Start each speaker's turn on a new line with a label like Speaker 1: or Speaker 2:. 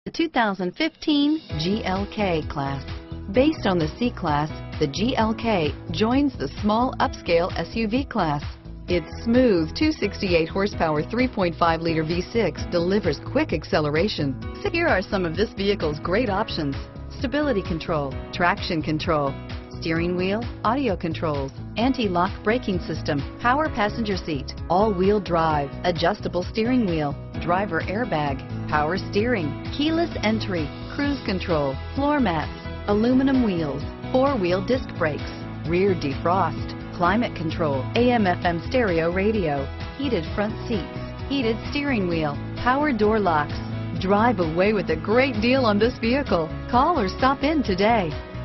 Speaker 1: The 2015 GLK Class. Based on the C-Class, the GLK joins the small upscale SUV class. Its smooth 268 horsepower 3.5-liter V6 delivers quick acceleration. So here are some of this vehicle's great options: stability control, traction control, steering wheel audio controls, anti-lock braking system, power passenger seat, all-wheel drive, adjustable steering wheel, driver airbag, power steering, keyless entry, cruise control, floor mats, aluminum wheels, four-wheel disc brakes, rear defrost, climate control, AM/FM stereo radio, heated front seats, heated steering wheel, power door locks. Drive away with a great deal on this vehicle. Call or stop in today.